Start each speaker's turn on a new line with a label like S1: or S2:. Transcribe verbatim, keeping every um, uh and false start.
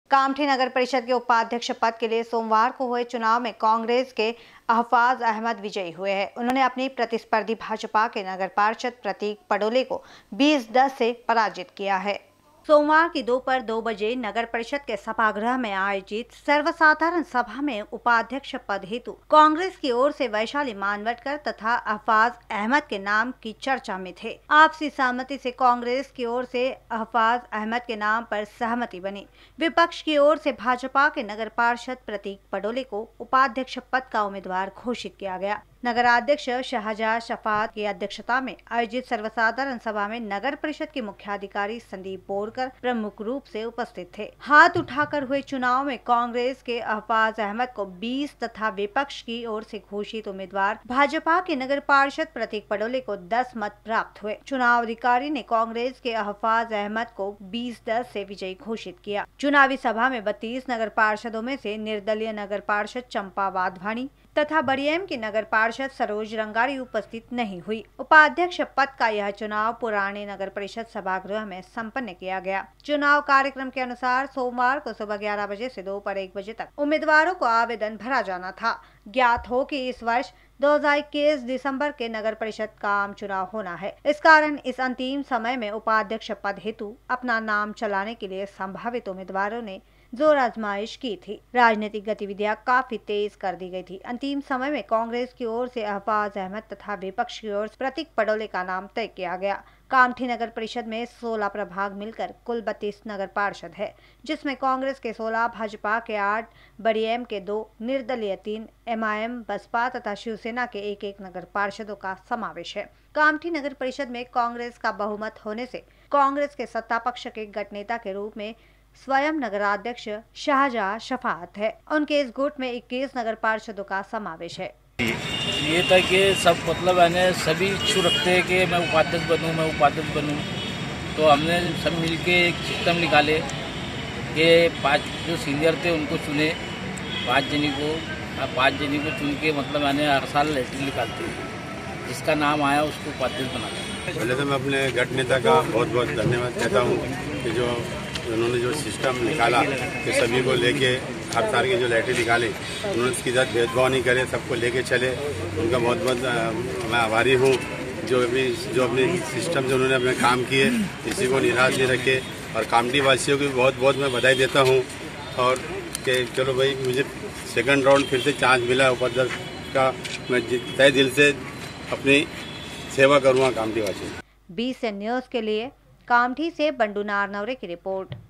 S1: कामठी नगर परिषद के उपाध्यक्ष पद के लिए सोमवार को हुए चुनाव में कांग्रेस के अहफाज अहमद विजयी हुए हैं। उन्होंने अपनी प्रतिस्पर्धी भाजपा के नगर पार्षद प्रतीक पडोले को बीस दस से पराजित किया है। सोमवार की दोपहर दो बजे नगर परिषद के सभागृह में आयोजित सर्वसाधारण सभा में उपाध्यक्ष पद हेतु कांग्रेस की ओर से वैशाली मानवटकर तथा अहफाज अहमद के नाम की चर्चा में थे। आपसी सहमति से कांग्रेस की ओर से अहफाज अहमद के नाम पर सहमति बनी। विपक्ष की ओर से भाजपा के नगर पार्षद प्रतीक पडोले को उपाध्यक्ष पद का उम्मीदवार घोषित किया गया। नगराध्यक्ष शाहजहां शफात की अध्यक्षता में आयोजित सर्वसाधारण सभा में नगर परिषद के मुख्याधिकारी संदीप बोरकर प्रमुख रूप से उपस्थित थे। हाथ उठाकर हुए चुनाव में कांग्रेस के अहफाज अहमद को बीस तथा विपक्ष की ओर से घोषित उम्मीदवार भाजपा के नगर पार्षद प्रतीक पडोले को दस मत प्राप्त हुए। चुनाव अधिकारी ने कांग्रेस के अहफाज अहमद को बीस दस से विजयी घोषित किया। चुनावी सभा में बत्तीस नगर पार्षदों में से निर्दलीय नगर पार्षद चंपा वाधवानी तथा बड़ियाम की नगर पार्षद सरोज रंगारी उपस्थित नहीं हुई। उपाध्यक्ष पद का यह चुनाव पुराने नगर परिषद सभागृह में संपन्न किया गया। चुनाव कार्यक्रम के अनुसार सोमवार को सुबह ग्यारह बजे से दोपहर एक बजे तक उम्मीदवारों को आवेदन भरा जाना था। ज्ञात हो कि इस वर्ष दो हज़ार इक्कीस दिसंबर के नगर परिषद का आम चुनाव होना है। इस कारण इस अंतिम समय में उपाध्यक्ष पद हेतु अपना नाम चलाने के लिए संभावित उम्मीदवारों ने जोर आजमाइश की थी। राजनीतिक गतिविधियां काफी तेज कर दी गई थी। अंतिम समय में कांग्रेस की ओर से अहफाज अहमद तथा विपक्ष की ओर से प्रतीक पडोले का नाम तय किया गया। कामठी नगर परिषद में सोलह प्रभाग मिलकर कुल बत्तीस नगर पार्षद है, जिसमें कांग्रेस के सोलह, भाजपा के आठ, बड़ियाम के दो, निर्दलीय तीन, एमआईएम, बसपा तथा शिवसेना के एक एक नगर पार्षदों का समावेश है। कामठी नगर परिषद में कांग्रेस का बहुमत होने से कांग्रेस के सत्ता पक्ष के गठ नेता के रूप में स्वयं नगराध्यक्ष शाहजहां शफात है। उनके इस गुट में इक्कीस नगर पार्षदों का समावेश है।
S2: ये था कि सब मतलब है सभी इच्छुक रखते हैं कि मैं उपाध्यक्ष बनूं मैं उपाध्यक्ष बनूं तो हमने सब मिलके एक सिस्टम निकाले कि पांच जो सीनियर थे उनको चुने, पांच जनी को पांच जनी को चुन के मतलब मैंने हर साल लेटर निकालते हैं, जिसका नाम आया उसको उपाध्यक्ष बनाते।
S3: पहले तो मैं अपने गठ नेता का बहुत बहुत धन्यवाद कहता हूँ कि जो उन्होंने जो सिस्टम निकाला कि सभी को लेके हर साल की जो लैटरी निकाली, उन्होंने इसके साथ भेदभाव नहीं करे, सबको लेके चले। उनका बहुत बहुत मैं आभारी हूँ। जो भी जो अपने सिस्टम से उन्होंने अपने काम किए, किसी को निराश नहीं रखे और कामठी वासियों की बहुत बहुत मैं बधाई देता हूँ। और कि चलो भाई मुझे सेकंड राउंड फिर से चांस मिला उपाध्यक्ष का, मैं तय दिल से अपनी सेवा करूँगा कामठी वासियों।
S1: बीस न्यूज़ के लिए कामठी से बंडू नारनवरे की रिपोर्ट।